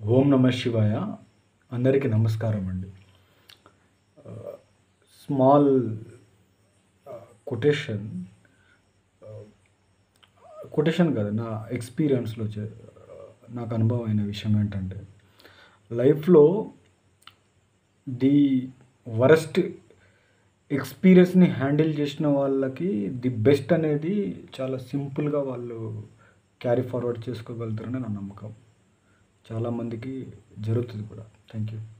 ఓం నమ శివాయ. అందరికీ నమస్కారం అండి. స్మాల్ కొటేషన్ కొటేషన్ కాదు, నా ఎక్స్పీరియన్స్లో నాకు అనుభవం అయిన విషయం ఏంటంటే, లైఫ్లో ది వరస్ట్ ఎక్స్పీరియన్స్ని హ్యాండిల్ చేసిన వాళ్ళకి ది బెస్ట్ అనేది చాలా సింపుల్గా వాళ్ళు క్యారీ ఫార్వర్డ్ చేసుకోగలుగుతారని నా నమ్మకం. చాలామందికి జరుగుతుంది కూడా. Thank you.